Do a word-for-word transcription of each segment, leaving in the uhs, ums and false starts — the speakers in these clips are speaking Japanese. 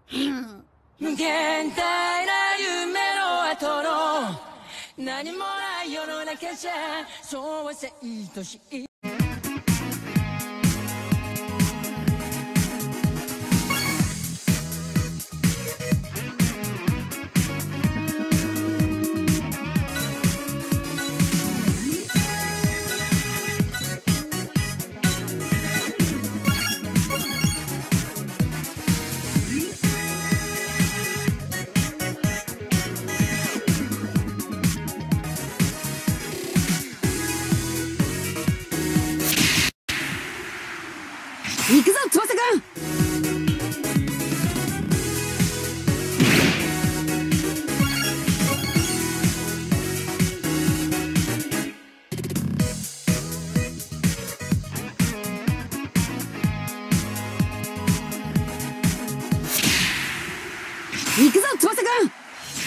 無限大な夢の後の何もない世の中じゃそうはせいとしい行くぞ翼くん。行くぞ翼くん。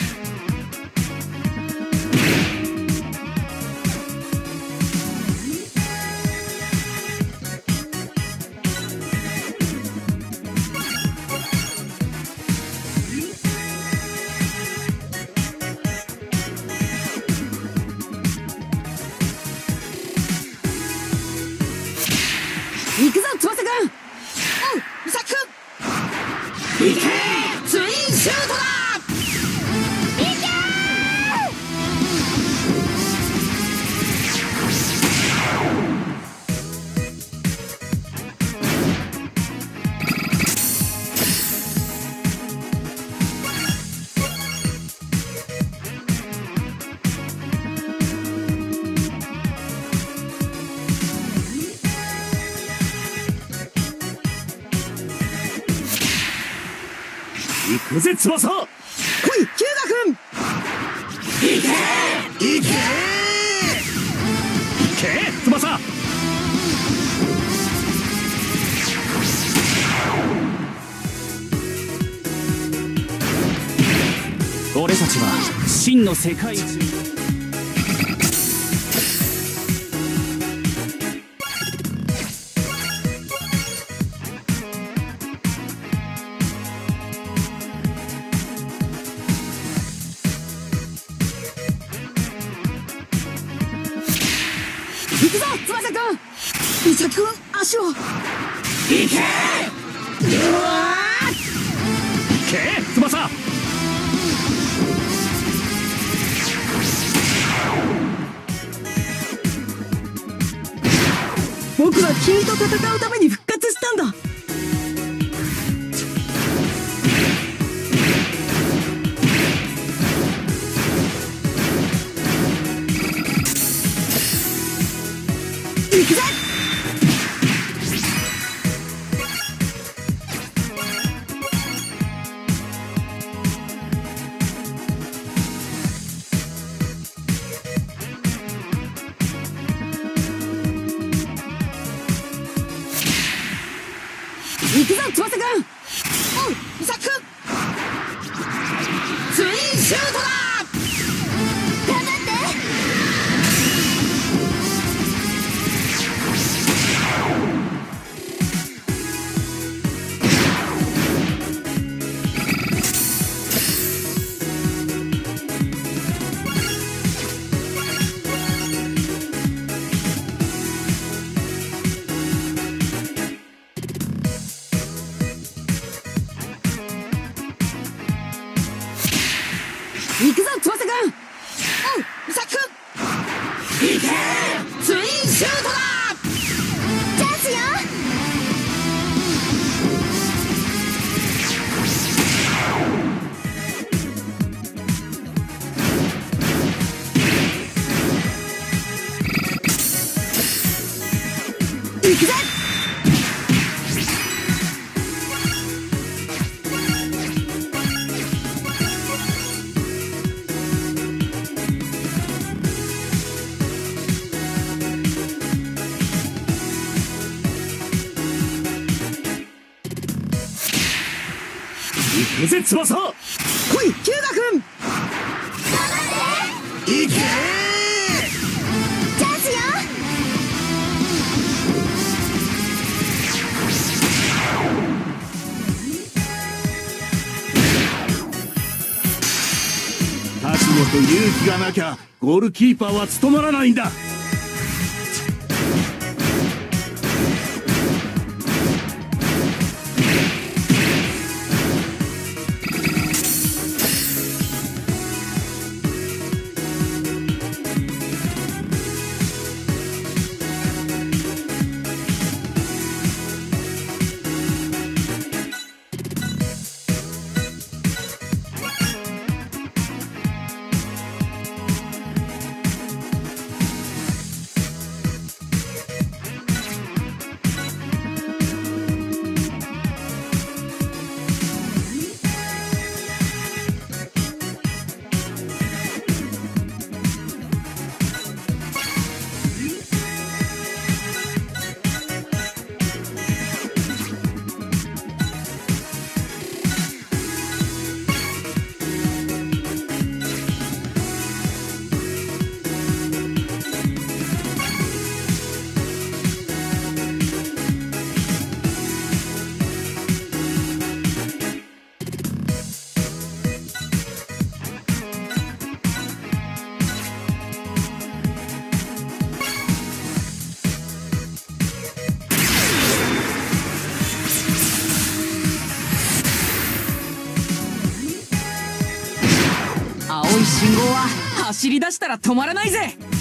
行くぞ翼くん。うん、サックン。行けー、ツインシュートだ。行け行くぜ翼。 来いヒューガ君。 行け行け行け翼。俺たちは真の世界一。 行くぞ翼くん。美咲くん足を。 行けうわー行け翼。 僕は君と戦うために復活したんだ。行くぜ。行くぞ翼くん。うん、美咲くん。ツインシュートだ。頑張って。行くぞ翼くん。うん、美咲くん。行けー、ツインシュートだ。チャンスよ。行くぜ。 行くぜ翼。 来いヒューガ君。 行けチャンスよ。 と勇気がなきゃゴールキーパーは務まらないんだ。 青い信号は走り出したら止まらないぜ。